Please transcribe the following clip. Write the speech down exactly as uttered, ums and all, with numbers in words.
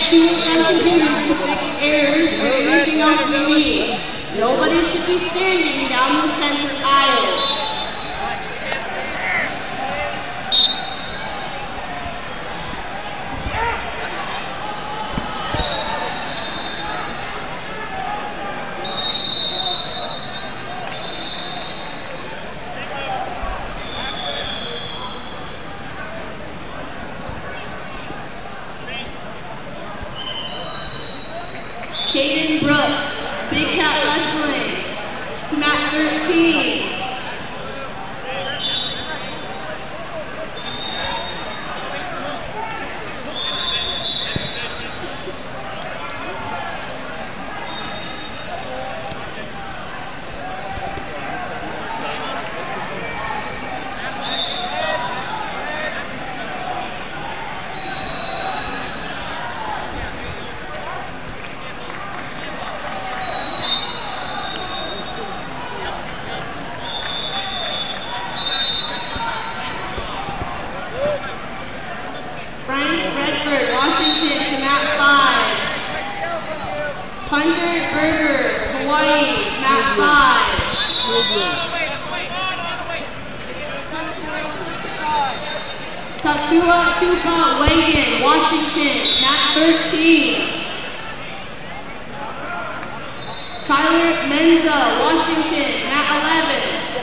two and computers to fix errors or anything else we need. Nobody should be standing down the center aisle. Caden Brooks, Big Cat Wrestling, to mat thirteen. Frank Redford, Washington, to mat five. Hunter Berger, Hawaii, mat five. Tatua Tupa Wagon, Washington, mat thirteen. Tyler Menza, Washington, mat eleven.